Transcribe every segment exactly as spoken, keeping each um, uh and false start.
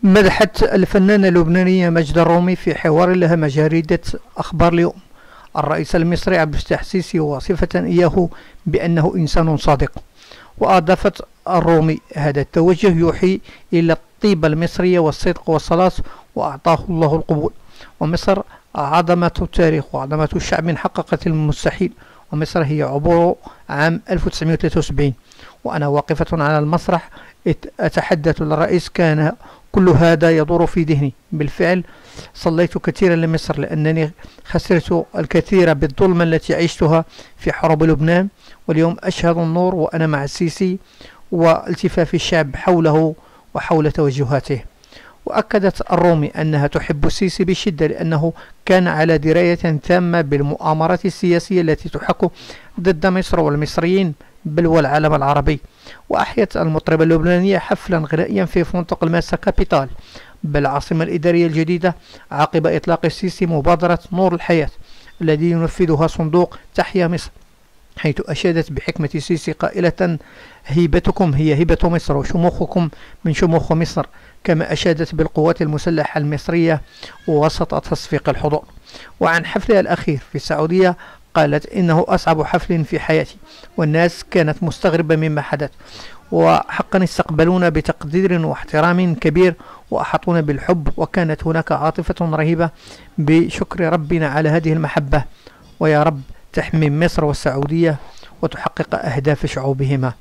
مدحت الفنانة اللبنانية ماجدة الرومي في حوار لها مع جريدة أخبار اليوم الرئيس المصري عبد الفتاح السيسي واصفة إياه بأنه إنسان صادق. وأضافت الرومي: هذا التوجه يوحي إلى الطيبة المصرية والصدق والصلاة، وأعطاه الله القبول. ومصر عظمة التاريخ وعظمة الشعب حققت المستحيل، ومصر هي عبور عام ألف وتسعمائة وثلاثة وسبعين. وأنا واقفة على المسرح أتحدث للرئيس، كان كل هذا يدور في ذهني. بالفعل صليت كثيرا لمصر، لأنني خسرت الكثير بالظلم التي عشتها في حرب لبنان، واليوم أشهد النور وأنا مع السيسي والتفاف الشعب حوله وحول توجهاته. وأكدت الرومي أنها تحب السيسي بشدة، لأنه كان على دراية تامة بالمؤامرات السياسية التي تحك ضد مصر والمصريين بل والعالم العربي. وأحيت المطربة اللبنانية حفلا غنائيا في فندق الماسا كابيتال بالعاصمة الإدارية الجديدة عقب إطلاق السيسي مبادرة نور الحياة الذي ينفذها صندوق تحيا مصر، حيث أشادت بحكمة السيسي قائلة: هيبتكم هي هبة مصر، وشموخكم من شموخ مصر. كما أشادت بالقوات المسلحة المصرية وسط تصفيق الحضور. وعن حفلها الأخير في السعودية قالت: إنه أصعب حفل في حياتي، والناس كانت مستغربة مما حدث، وحقا استقبلونا بتقدير واحترام كبير وأحاطونا بالحب، وكانت هناك عاطفة رهيبة. بشكر ربنا على هذه المحبة، ويا رب تحمي مصر والسعودية وتحقق أهداف شعوبهما.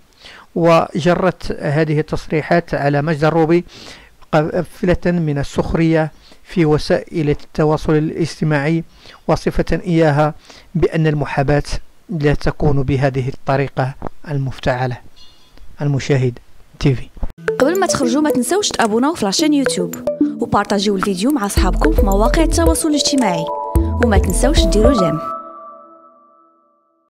وجرت هذه التصريحات على ماجدة الرومي قافلة من السخرية في وسائل التواصل الاجتماعي، وصفة إياها بأن المحاباة لا تكون بهذه الطريقة المفتعلة. المشاهد تي في. قبل ما تخرجوا ما تنسوش تابوناو في لاشين يوتيوب وبارطاجيو الفيديو مع أصحابكم في مواقع التواصل الاجتماعي، وما تنسوش ديروا جيم.